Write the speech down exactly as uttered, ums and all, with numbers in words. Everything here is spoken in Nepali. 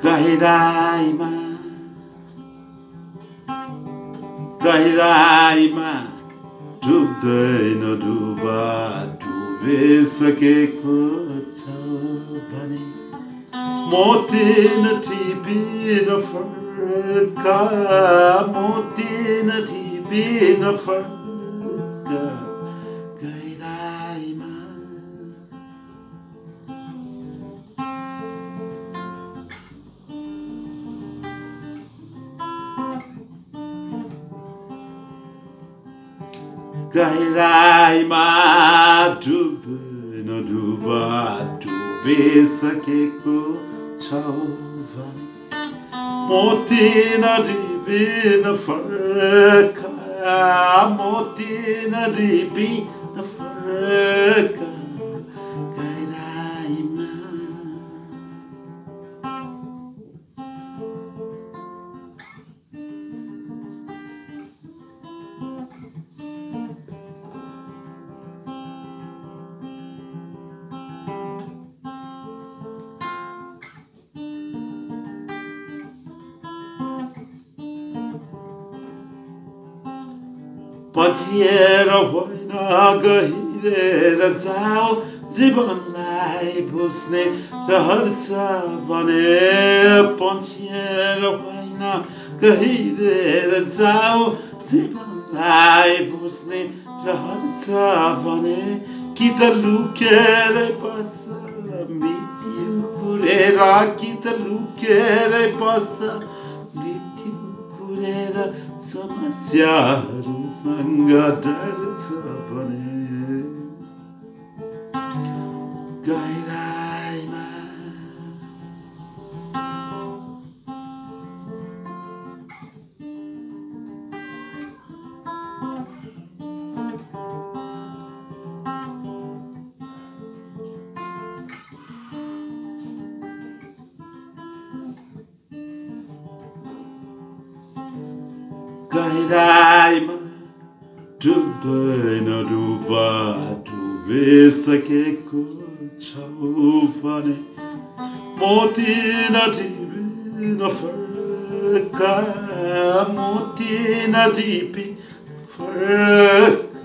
Gahirai Ma, Gahirai Ma, Dubdai Naduba, डुबिसकेको छ भने मोती नटिपिन फर्का, मोती नटिपिन फर्का, गहिराई मा। Gahiraai Ma, Dubdai Naduba, डुबिसकेको छ भने मोती नटिपिन फर्का, मोती नटिपिन फर्का, गहिराई मा। पछिएर होइन गहिरेर जाऊ, जीवनलाई बुझ्ने रहर छ भने पछिएर होइन गहिरेर जाऊ, जीवनलाई बुझ्ने रहर छ भने कि त लुकेर बस मृत्यु कुरेर, कि त लुकेर बस मृत्यु कुरेर समस्याहरूसँग डर्छ भने गहिराई मा। Gahirai Ma, Dubdai Naduba, डुबिसकेको छ भने मोती नटिपिन फर्का, मोती नटिपिन फर्का।